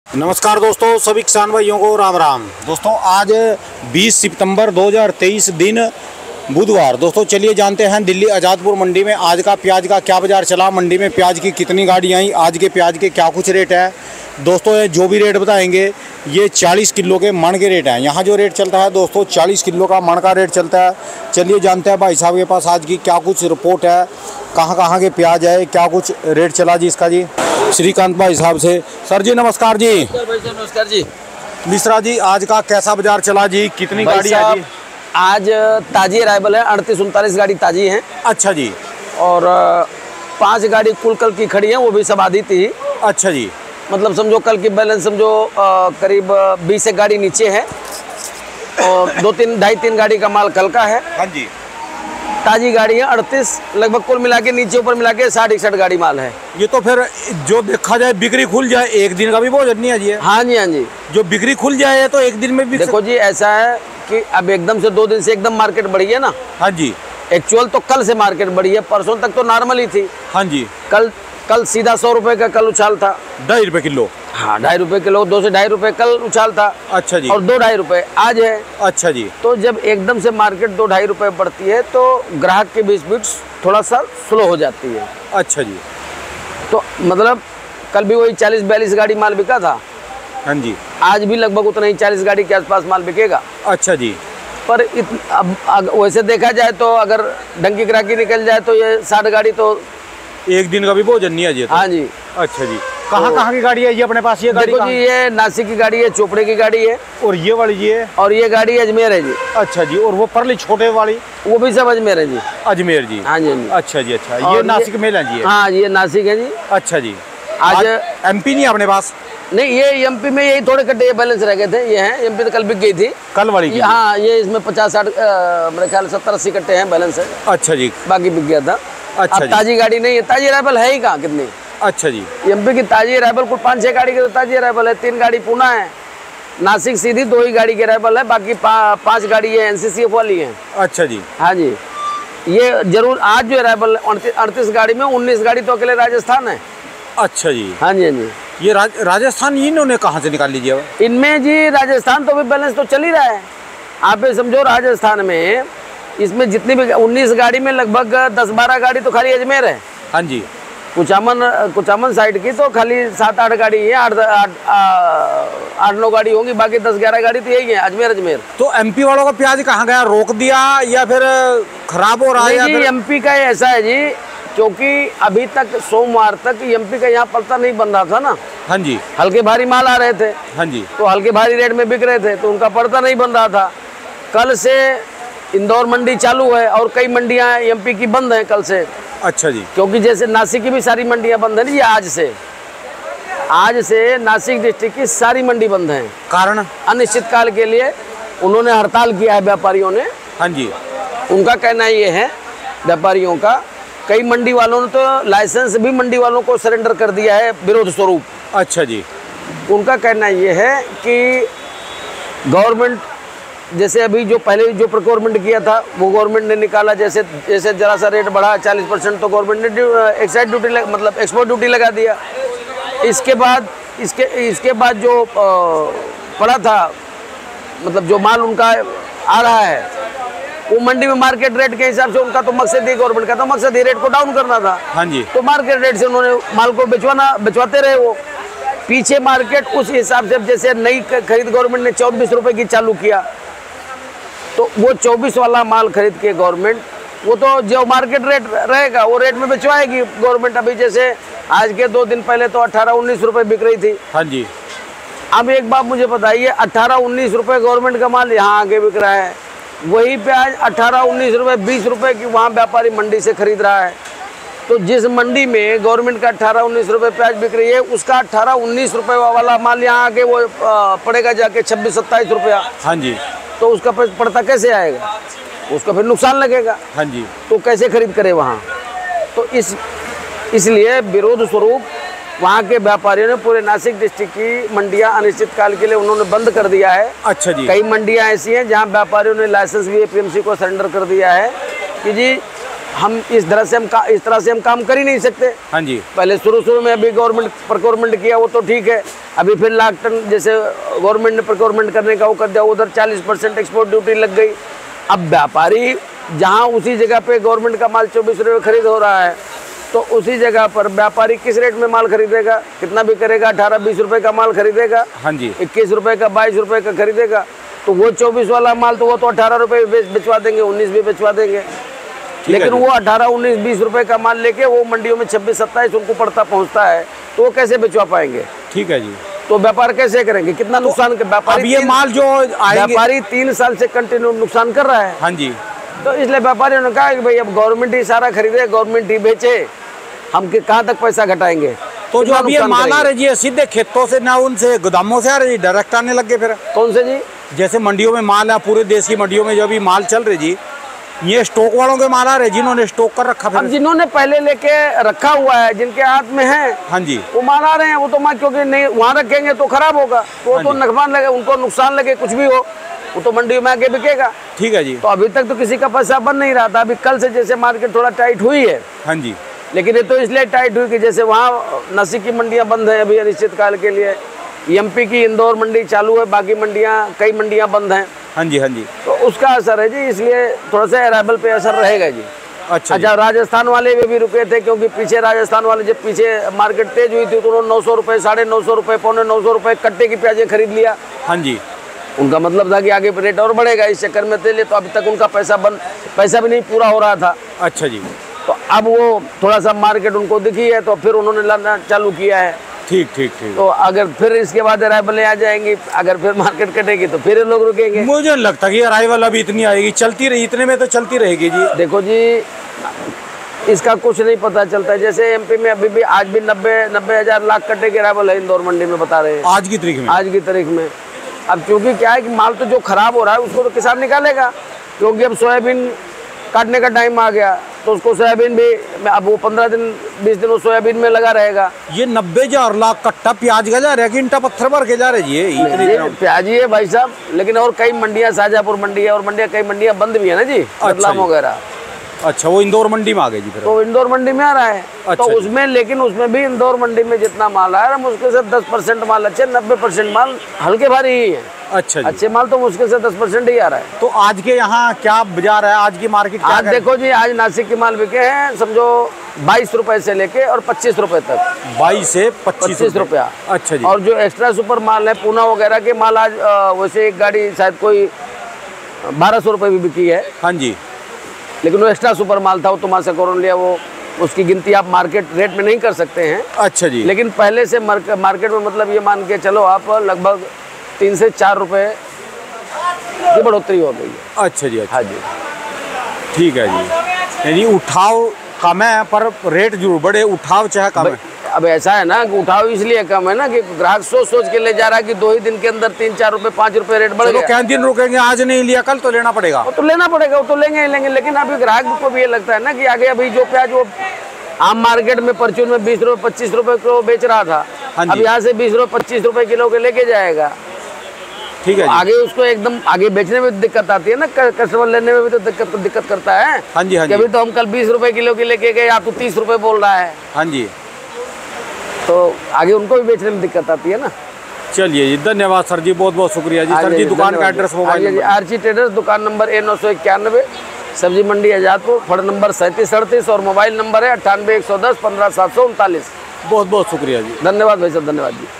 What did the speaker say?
नमस्कार दोस्तों, सभी किसान भाइयों को राम राम। दोस्तों आज 20 सितंबर 2023 दिन बुधवार। दोस्तों चलिए जानते हैं दिल्ली आज़ादपुर मंडी में आज का प्याज का क्या बाजार चला, मंडी में प्याज की कितनी गाड़ी आई, आज के प्याज के क्या कुछ रेट है। दोस्तों ये जो भी रेट बताएंगे ये 40 किलो के मन के रेट हैं। यहाँ जो रेट चलता है दोस्तों 40 किलो का मन का रेट चलता है। चलिए जानते हैं भाई साहब के पास आज की क्या कुछ रिपोर्ट है, कहाँ के प्याज है, क्या कुछ रेट चला जी इसका जी। श्रीकांत भाई साहब से। सर जी नमस्कार जी। नमस्कार जी। मिश्रा जी आज का कैसा बाजार चला जी, कितनी गाड़ी है जी? आज ताजी अराइवल है, 38-39 गाड़ी ताजी हैं। अच्छा जी। और 5 गाड़ी कुल कल की खड़ी हैं, वो भी सब आधी थी। अच्छा जी। मतलब समझो कल की बैलेंस समझो करीब 20 एक गाड़ी नीचे है और 2-3 गाड़ी का माल कल का है। हाँ जी। ताजी गाड़ी है 38, लगभग कुल मिला के नीचे ऊपर मिला के 60-61 गाड़ी माल है। ये तो फिर जो देखा जाए बिक्री खुल जाए एक दिन का भी भोजन नहीं है जी। हाँ जी, हाँ जी। जो बिक्री खुल जाए तो एक दिन में भी। देखो जी ऐसा है कि अब एकदम से 2 दिन से एकदम मार्केट बढ़ी है ना। हाँ जी। एक्चुअल तो कल से मार्केट बढ़ी है, परसों तक तो नॉर्मल ही थी। हाँ जी। कल सीधा 100 रुपए का कल उछाल था। 2.5 रुपए किलो। हाँ 2.5 रुपए किलो, 2 से 2.5 रुपए कल उछाल था। अच्छा जी। और 2-2.5 रुपए आज है। अच्छा जी। तो जब एकदम से मार्केट 2-2.5 रुपए बढ़ती है तो ग्राहक के बीच थोड़ा सा स्लो हो जाती है। अच्छा जी। तो मतलब कल भी वही 40-42 गाड़ी माल बिका था। हाँ जी। आज भी लगभग उतना ही 40 गाड़ी के आसपास माल बिकेगा। अच्छा जी। पर अब वैसे देखा जाए तो अगर ढंगी ग्राहकी निकल जाए तो ये 60 गाड़ी तो एक दिन का भी भोजन नहीं है जी। हाँ जी। अच्छा जी। कहाँ की गाड़ी है ये अपने पास? ये गाड़ी देखो जी ये नासिक की गाड़ी है, चोपड़े की गाड़ी है। और ये वाली जी है? और ये गाड़ी अजमेर है जी। अच्छा जी। और वो परली छोटे वाली? वो भी सब अजमेर है जी। अजमेर जी। हाँ जी। अच्छा जी। अच्छा ये नासिक में है जी? हाँ ये नासिक है जी। अच्छा जी। आज एमपी नहीं अपने पास? नहीं, ये एमपी में यही थोड़े कट्टे बैलेंस रह गए थे। ये हैं एमपी तो कल बिक गई थी कल वाली की? हाँ ये इसमें 50-60 मेरे ख्याल 70-80 कट्टे हैं बैलेंस है। अच्छा जी। बाकी बिक गया था। अच्छा जी। ताजी गाड़ी नहीं है, ताजी अराइवल है ही कहाँ कितनी। अच्छा जी। एमपी की ताजी अराइवल कुल 5-6 गाड़ी की तो ताजी अराइवल है। 3 गाड़ी पुणे है, नासिक सीधी 2 ही गाड़ी की अराइवल है, बाकी 5 गाड़ी है NCCF वाली है। अच्छा जी। हाँ जी। ये जरूर आज जो अराइवल 38 गाड़ी में 19 गाड़ी तो अकेले राजस्थान है। अच्छा जी। हाँ जी, हाँ जी। ये राजस्थान इन्होंने कहाँ से निकाल लीजिए? इनमें जी राजस्थान तो भी बैलेंस तो चल ही रहा है। आप ये समझो राजस्थान में इसमें जितनी भी 19 गाड़ी में लगभग 10-12 गाड़ी तो खाली अजमेर है। हाँ जी। कुचामन साइड की तो खाली 7-8 गाड़ी है, 8-9 गाड़ी होंगी, बाकी 10-11 गाड़ी तो यही है अजमेर। तो एमपी वालों का प्याज कहाँ गया? रोक दिया या फिर खराब हो रहा है? जी एमपी का ऐसा है जी, क्योंकि अभी तक सोमवार तक एमपी का यहाँ पड़ता नहीं बन रहा था ना। हाँ जी। हल्के भारी माल आ रहे थे। हाँ जी। तो हल्के भारी रेट में बिक रहे थे तो उनका पड़ता नहीं बन रहा था। कल से इंदौर मंडी चालू है और कई मंडियां एमपी की बंद हैं कल से। अच्छा जी। क्योंकि जैसे नासिक की भी सारी मंडियां बंद है ना, ये आज से नासिक डिस्ट्रिक्ट की सारी मंडी बंद है। कारण? अनिश्चित काल के लिए उन्होंने हड़ताल किया है व्यापारियों ने। हाँ जी। उनका कहना ये है व्यापारियों का, कई मंडी वालों ने तो लाइसेंस भी मंडी वालों को सरेंडर कर दिया है विरोध स्वरूप। अच्छा जी। उनका कहना ये है कि गवर्नमेंट जैसे अभी जो पहले जो प्रोक्योरमेंट किया था वो गवर्नमेंट ने निकाला, जैसे जरा सा रेट बढ़ा 40% तो गवर्नमेंट ने एक्साइज ड्यूटी मतलब एक्सपोर्ट ड्यूटी लगा दिया। इसके बाद जो पड़ा था मतलब जो माल उनका आ रहा है वो मंडी में मार्केट रेट के हिसाब से उनका तो मकसद ही गवर्नमेंट का तो मकसद ही रेट को डाउन करना था। हाँ जी। तो मार्केट रेट से उन्होंने माल को बेचवाते रहे। वो पीछे मार्केट उस हिसाब से जैसे नई खरीद गवर्नमेंट ने 24 रुपए की चालू किया तो वो 24 वाला माल खरीद के गवर्नमेंट वो तो जो मार्केट रेट रहेगा वो रेट में बेचवाएगी गवर्नमेंट। अभी जैसे आज के 2 दिन पहले तो 18-19 रुपए बिक रही थी। हाँ जी। अब एक बात मुझे बताइए, 18-19 रुपए गवर्नमेंट का माल यहाँ आगे बिक रहा है, वही प्याज 18-19 रुपए 20 रुपए की वहाँ व्यापारी मंडी से खरीद रहा है। तो जिस मंडी में गवर्नमेंट का 18-19 रुपए प्याज बिक रही है उसका 18-19 रुपए वाला माल यहाँ आके वो पड़ेगा जाके 26-27 रुपया। हाँ जी। तो उसका पड़ता कैसे आएगा? उसका फिर नुकसान लगेगा। हाँ जी। तो कैसे खरीद करे वहाँ? तो इसलिए विरोध स्वरूप वहाँ के व्यापारियों ने पूरे नासिक डिस्ट्रिक्ट की मंडियाँ अनिश्चित काल के लिए उन्होंने बंद कर दिया है। अच्छा जी। कई मंडियाँ ऐसी हैं जहाँ व्यापारियों ने लाइसेंस भी APMC को सरेंडर कर दिया है कि जी हम इस तरह से हम काम कर ही नहीं सकते। हाँ जी। पहले शुरू में अभी गवर्नमेंट प्रोक्योरमेंट किया वो तो ठीक है, अभी फिर लाख टन जैसे गवर्नमेंट ने प्रोक्योरमेंट करने का वो कर दिया, उधर 40% एक्सपोर्ट ड्यूटी लग गई। अब व्यापारी जहाँ उसी जगह पे गवर्नमेंट का माल 24 रुपये खरीद हो रहा है, तो उसी जगह पर व्यापारी किस रेट में माल खरीदेगा, कितना भी करेगा, 18-20 रुपये का माल खरीदेगा। हाँ जी। 21 रुपये का, 22 रुपये का खरीदेगा, तो वो 24 वाला माल तो वो तो 18 रुपये बेचवा देंगे, 19 भी बेचवा देंगे। लेकिन वो 18, 19, 20 रुपये का माल लेके वो मंडियों में 26, 27 उनको पड़ता पहुंचता है, तो वो कैसे बेचवा पाएंगे? ठीक है जी। तो व्यापार कैसे करेंगे, कितना नुकसान कर व्यापारी? अब ये माल जो व्यापारी 3 साल से कंटिन्यू नुकसान कर रहा है। हाँ जी। तो इसलिए व्यापारियों ने कहा कि भाई अब गवर्नमेंट ही सारा खरीदे, गवर्नमेंट ही बेचे, हम कहाँ तक पैसा घटाएंगे? तो जो अब ये माल आ रही है सीधे खेतों से ना उनसे गोदामों से आ रही है, डायरेक्ट आने लग गए फिर? कौन से जी? जैसे मंडियों में माल है, पूरे देश की मंडियों में जो भी माल चल रही जी, ये स्टॉक वालों के माल आ रहे जिन्होंने स्टॉक कर रखा। अब जिन्होंने पहले लेके रखा हुआ है, जिनके हाथ में है, हाँ जी, वो माल आ रहे हैं। वो तो माल क्योंकि नहीं वहाँ रखेंगे तो खराब होगा, तो वो तो नुकसान लगे, उनको नुकसान लगे, कुछ भी हो, वो तो मंडी में आके बिकेगा। ठीक है जी। तो अभी तक तो किसी का पैसा बन नहीं रहा था। अभी कल से जैसे मार्केट थोड़ा टाइट हुई है। हाँ जी। लेकिन ये तो इसलिए टाइट हुई कि जैसे वहाँ नासिक की मंडियाँ बंद है अभी अनिश्चित काल के लिए, एमपी की इंदौर मंडी चालू है, बाकी मंडियाँ, कई मंडियाँ बंद हैं। हाँ जी। हाँ जी। तो उसका असर है जी, इसलिए थोड़ा सा अराइवल पे असर रहेगा जी। अच्छा। राजस्थान वाले भी रुके थे, क्योंकि पीछे राजस्थान वाले जब पीछे मार्केट तेज हुई थी तो उन्होंने 900 रुपये, 950 रुपये, 950 रुपये कट्टे की प्याजें खरीद लिया। हाँ जी। उनका मतलब था कि आगे रेट और बढ़ेगा, इस चक्कर में थे, तो अभी तक उनका पैसा भी नहीं पूरा हो रहा था। अच्छा जी। तो अब वो थोड़ा सा मार्केट उनको दिखी है, तो फिर उन्होंने लाना चालू किया है। ठीक ठीक ठीक। तो अगर फिर इसके बाद अराइवलें आ जाएंगी, अगर फिर मार्केट कटेगी तो फिर लोग रुकेंगे। मुझे लगता है कि अराइवल अभी इतनी आएगी, चलती रही, इतने में तो चलती रहेगी जी। देखो जी, इसका कुछ नहीं पता चलता है। जैसे एमपी में अभी भी आज भी 90 हजार लाख कट्टे के अराइवल है इंदौर मंडी में, बता रहे हैं आज की तारीख में। आज की तारीख में। अब क्योंकि क्या है कि माल तो जो खराब हो रहा है उसको तो किसान निकालेगा, क्योंकि अब सोयाबीन काटने का टाइम आ गया, तो उसको सोयाबीन भी अब वो 15 दिन 20 दिन वो सोयाबीन में लगा रहेगा। ये 90,000 लाख कट्टा प्याज का जा रहा है कि ईंटा पत्थर भर के जा रहे जी? प्याज ही है भाई साहब, लेकिन और कई मंडियां, शाहजहाँपुर मंडी है और मंडियां, कई मंडियां बंद भी है ना जी, रतलाम वगैरह। अच्छा, वो इंदौर मंडी में आ गई जी फिर? तो इंदौर मंडी में आ रहा है। अच्छा, तो उसमें, लेकिन उसमें भी इंदौर मंडी में जितना माल आ रहा है मुश्किल से 10% माल अच्छे, 90% माल हल्के भारी ही है। अच्छा जी। अच्छे माल तो मुश्किल से 10% ही आ रहा है। तो आज के यहाँ क्या बाजार है, आज की मार्केट क्या? आज देखो जी, आज नासिक के माल बिके हैं समझो 22 रुपए से लेके और 25 रुपए तक। 22 से 25 रुपया। अच्छा जी। और जो एक्स्ट्रा सुपर माल है, पूना वगैरह के माल, आज वैसे एक गाड़ी शायद कोई 1200 रुपये भी बिकी है। हाँ जी। लेकिन वो एक्स्ट्रा सुपर माल था, वो तुम्हारा से कौन लिया, वो उसकी गिनती आप मार्केट रेट में नहीं कर सकते हैं। अच्छा जी। लेकिन पहले से मार्केट में मतलब ये मान के चलो आप लगभग 3 से 4 रुपए की बढ़ोतरी हो गई है। अच्छा जी। अच्छा। हाँ जी। ठीक है जी, यानी उठाव कम है पर रेट जरूर बढ़े, उठाव चाहे कम है। अब ऐसा है ना कि उठाव इसलिए कम है ना कि ग्राहक सोच के ले जा रहा है कि 2 ही दिन के अंदर 3, 4 रुपए, 5 रुपए रेट बढ़ गया। क्या दिन रुकेंगे, आज नहीं लिया कल तो लेना पड़ेगा? वो तो लेना पड़ेगा, वो तो लेंगे ही लेंगे। लेकिन अभी ग्राहक को भी ये लगता है ना कि आगे अभी जो प्याज वो आम मार्केट में परचून में 20 रुपए 25 रुपए किलो बेच रहा था, अब यहाँ से 20 रुपए 25 रुपए किलो के लेके जाएगा। ठीक है। तो आगे उसको एकदम आगे बेचने में दिक्कत आती है ना, कस्टमर लेने में भी तो दिक्कत करता है। हाँ जी। हाँ जी। अभी तो हम कल 20 रुपए किलो की लेके गए, आप तो 30 रुपए बोल रहा है। हाँ जी। तो आगे उनको भी बेचने में दिक्कत आती है ना। चलिए जी, धन्यवाद सर जी, बहुत बहुत शुक्रिया जी। सर जी, दुकान का address, mobile number? RG traders, दुकान नंबर A991, सब्जी मंडी आजादपुर, फड़ नंबर 3738 और मोबाइल नंबर है 98 110 15 739। बहुत बहुत शुक्रिया जी। धन्यवाद भाई साहब, धन्यवाद जी।